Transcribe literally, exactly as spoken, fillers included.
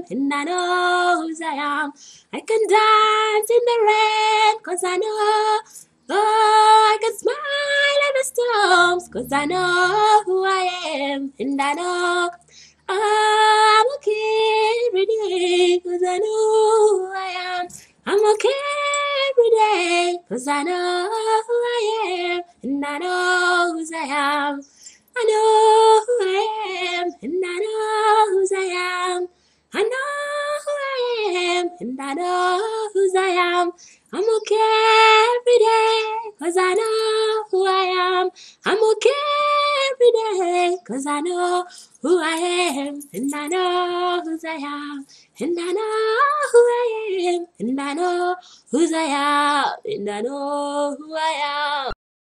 and I know whose I am. I can dance in the rain, cause I know. Oh, I can smile at the storms, cause I know who I am, and I know. Oh, I'm okay every day, cause I know who I am. I'm okay every day, cause I know who I am, and I know whose I am. I know who I am, and I know whose I am. I know who I am, and I know whose I am. I'm okay every day, cause I know who I am. I'm okay every day, cause I know who I am, and I know whose I am. And I know who I am, and I know whose I am, and I know who I am.